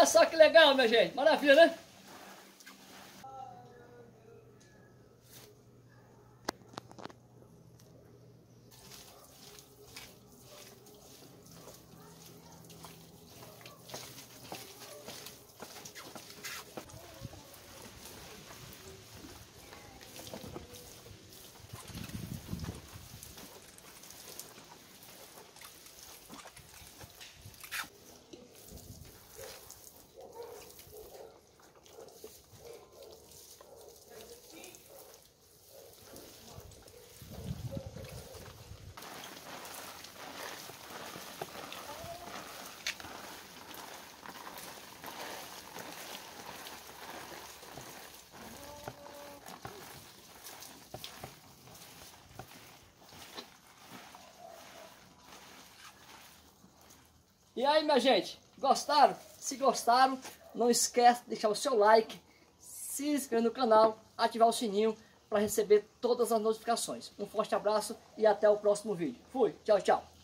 só que legal, minha gente. Maravilha, né? E aí, minha gente, gostaram? Se gostaram, não esquece de deixar o seu like, se inscrever no canal, ativar o sininho para receber todas as notificações. Um forte abraço e até o próximo vídeo. Fui, tchau, tchau.